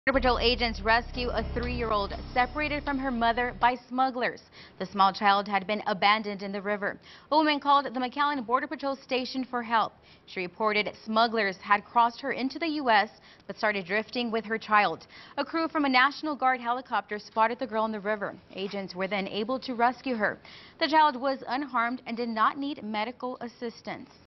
Border Patrol agents rescue a 3-year-old separated from her mother by smugglers. The small child had been abandoned in the river. A woman called the McAllen Border Patrol station for help. She reported smugglers had crossed her into the U.S. but started drifting with her child. A crew from a National Guard helicopter spotted the girl in the river. Agents were then able to rescue her. The child was unharmed and did not need medical assistance.